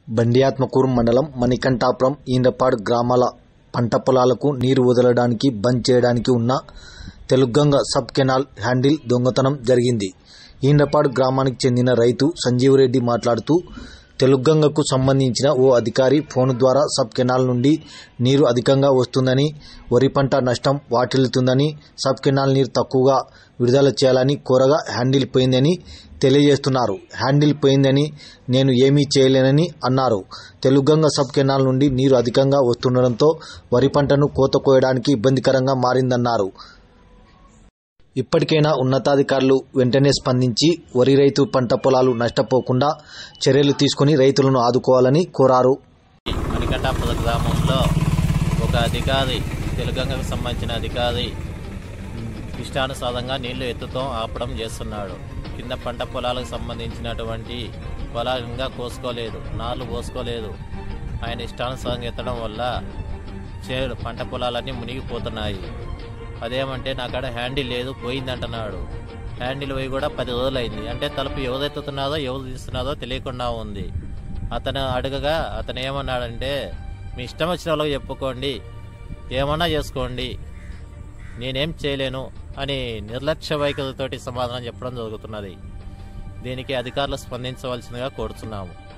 బండియాత్మకూరు మండలం మణికంఠాపురం ఈంద్రపాడు గ్రామాల పంట పొలాలకు నీరు వదలడానికి బంద్ చేయడానికి ఉన్న తెలుగంగ సబ్ కెనాల్ హ్యాండిల్ దొంగతనం జరిగింది. ఈంద్రపాడు గ్రామానికి చెందిన రైతు సంజీవరెడ్డి మాట్లాడుతూ, తెలుగంగకు సంబంధించిన ఓ అధికారి ఫోన్ ద్వారా సబ్ కెనాల్ నుండి నీరు అధికంగా వస్తుందని, వరి పంట నష్టం వాటిల్లుతుందని, సబ్ కెనాల్ నీరు తక్కువగా విడుదల చేయాలని కోరగా హ్యాండిల్ పోయిందని తెలియజేస్తున్నారు. హ్యాండిల్ పోయిందని నేను ఏమీ చేయలేనని అన్నారు. తెలుగంగ సబ్ కెనాల్ నుండి నీరు అధికంగా వస్తుండటంతో వరి పంటను కోత కోయడానికి ఇబ్బందికరంగా మారిందన్నారు. ఇప్పటికైనా ఉన్నతాధికారులు వెంటనే స్పందించి వరి రైతు పంట పొలాలు నష్టపోకుండా చర్యలు తీసుకుని రైతులను ఆదుకోవాలని కోరారు. మణికంఠాపురం గ్రామంలో ఒక అధికారి, తెలుగంగకు సంబంధించిన అధికారి ఇష్టానుసారంగా నీళ్లు ఎత్తుతో ఆపడం చేస్తున్నాడు. కింద పంట పొలాలకు సంబంధించినటువంటి పొలంగా కోసుకోలేదు, నార్లు పోసుకోలేదు. ఆయన ఇష్టానుసారంగా ఎత్తడం వల్ల పంట పొలాలన్నీ మునిగిపోతున్నాయి. అదేమంటే నాకాడ హ్యాండిల్ లేదు, పోయిందంటున్నాడు. హ్యాండిల్ పోయి కూడా 10 రోజులైంది. అంటే తలుపు ఎవరెత్తుతున్నారో ఎవరు తీస్తున్నారో తెలియకుండా ఉంది. అతను అడగగా అతను ఏమన్నాడంటే, మీ ఇష్టం వచ్చిన వాళ్ళకి చెప్పుకోండి, ఏమన్నా చేసుకోండి, నేనేం చేయలేను అని నిర్లక్ష్య వైఖరితోటి సమాధానం చెప్పడం జరుగుతున్నది. దీనికి అధికారులు స్పందించవలసిందిగా కోరుతున్నాము.